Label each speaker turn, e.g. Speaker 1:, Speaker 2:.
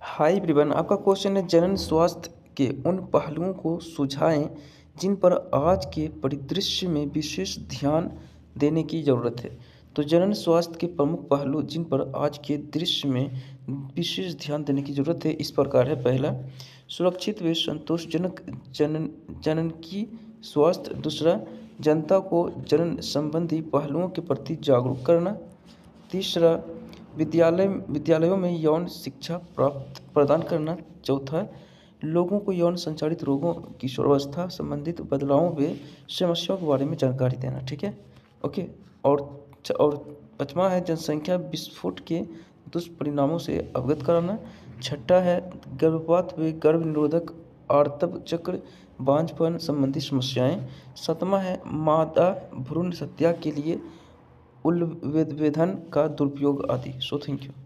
Speaker 1: Hi everyone, आपका question है जनन स्वास्थ्य के उन पहलुओं को सुझाएं जिन पर आज के परिदृश्य में विशेष ध्यान देने की ज़रूरत है। तो जनन स्वास्थ्य के प्रमुख पहलू जिन पर आज के दृश्य में विशेष ध्यान देने की ज़रूरत है इस प्रकार है। पहला, सुरक्षित व संतोषजनक जनन की स्वास्थ्य। दूसरा, जनता को जनन संबंधी पहलुओं के प्रति जागरूक करना। तीसरा, विद्यालयों में यौन शिक्षा प्रदान करना। चौथा, लोगों को यौन संचालित रोगों, किशोरावस्था संबंधित बदलावों व समस्याओं के बारे में जानकारी देना। ठीक है, ओके। और पाँचवा है जनसंख्या विस्फोट के दुष्परिणामों से अवगत कराना। छठा है गर्भपात व गर्भ निरोधक आर्तव चक्र, बांझपन संबंधी समस्याएं। सातवां है मादा भ्रूण हत्या के लिए उल्वेदन का दुरुपयोग आदि। So thank you.